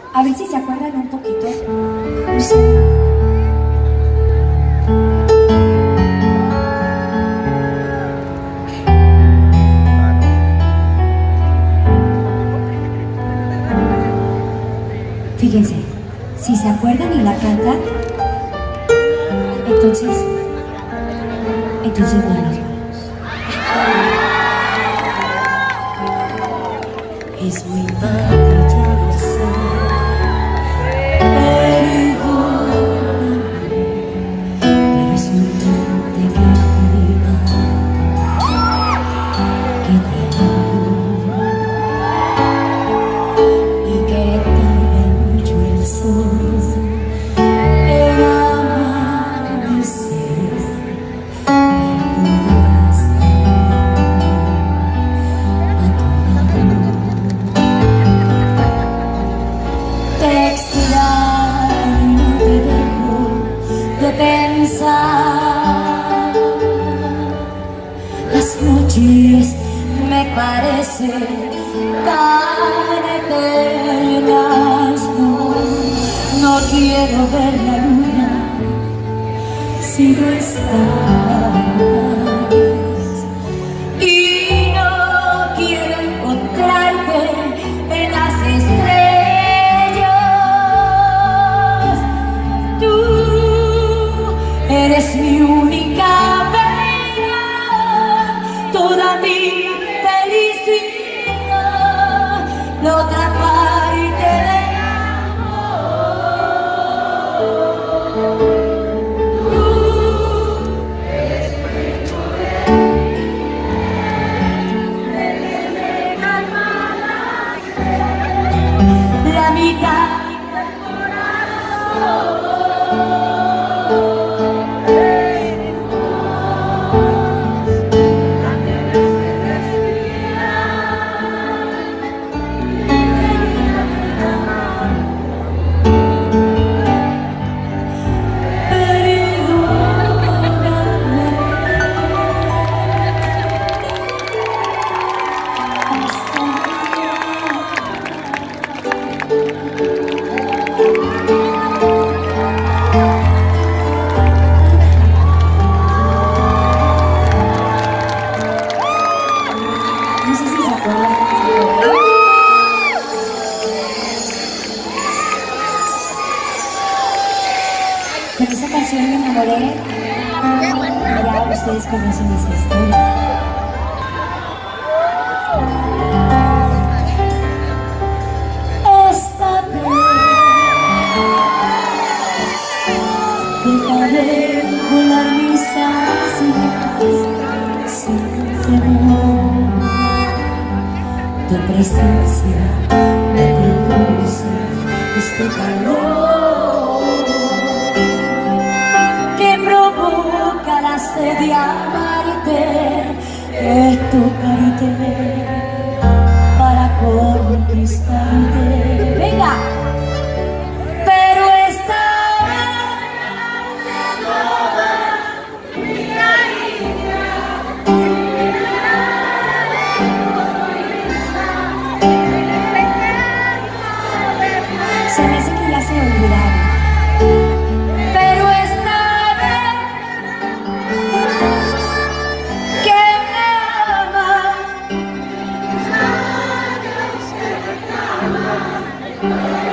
A ver si se acuerdan un poquito. No sé. Fíjense, si se acuerdan y la cantan, entonces no nos vamos. Es muy tarde, ya lo sé. Perdóname, pero es urgente que diga que te amo y que tarde mucho el sol en amanecer para poder estar a tu lado. Te extraño y no te dejo de pensar. Las noches me parecen tan eternas. No quiero ver la luna si no estás. Y no quiero encontrarte en las estrellas. Tú eres mi única pena, toda mi felicidad, la otra parte del amor. Tú eres mi poder, eres mi alma, la mitad del corazón. No sé si se acuerdan. Con esa canción me enamoré. Ya ustedes conocen esa historia. Esta vez dejaré volar mis ansias sin temor. Tu presencia me produce este calor que provoca la sed de amarte, de tocarte para conquistarte. Venga. Pero esta se me hace que ya se olvidaron. Pero esta vez que me amas,